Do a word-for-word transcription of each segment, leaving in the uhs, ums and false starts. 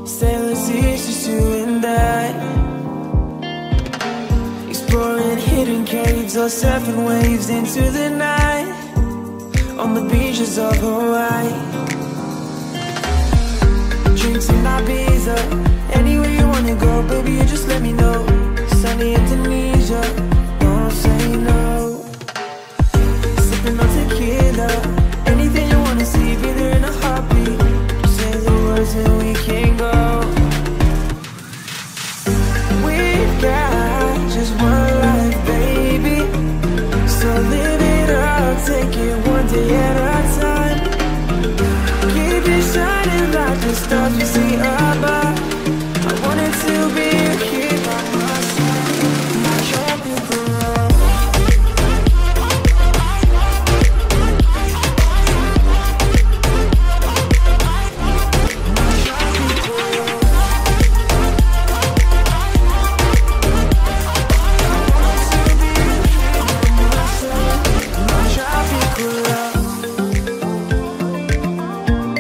Sailor seas, just you and I, exploring hidden caves or surfing waves into the night on the beaches of Hawaii. Drinks in Ibiza, anywhere you wanna go, baby, you just let me know. Sunny Indonesia, don't say no. Sipping on tequila, anything you wanna see, be there in a heartbeat. Just say the words and we can go. We've got just one life, baby, so live it up, take it one day at a time. Keep it shining like the stars we see above. I wanted to be here by my side, my tropical love.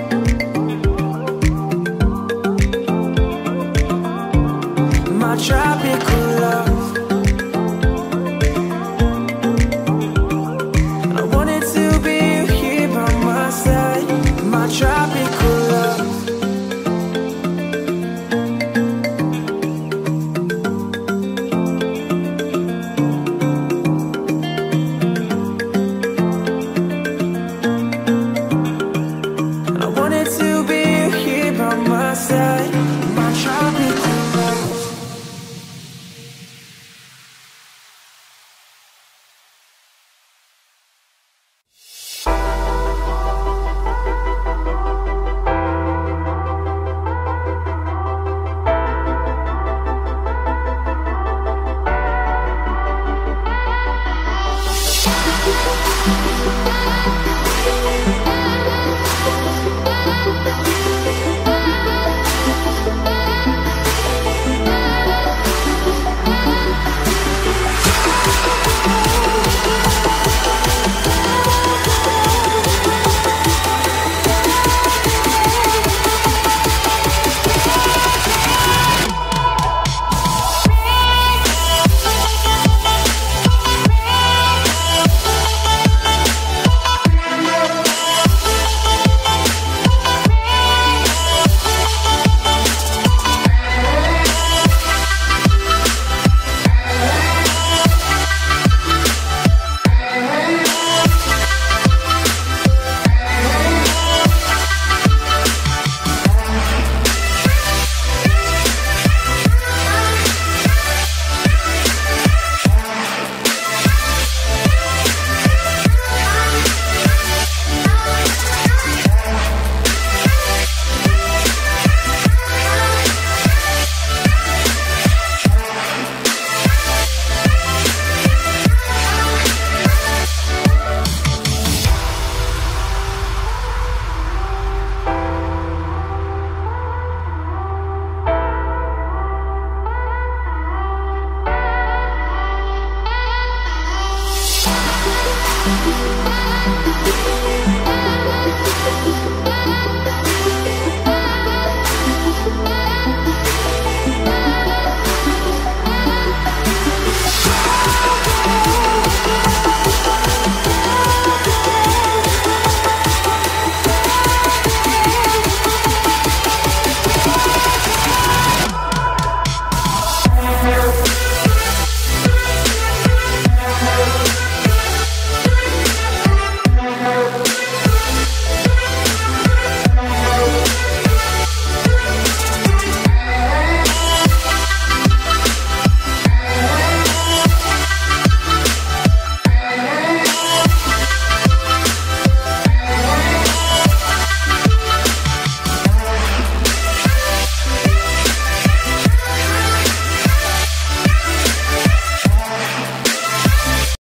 Try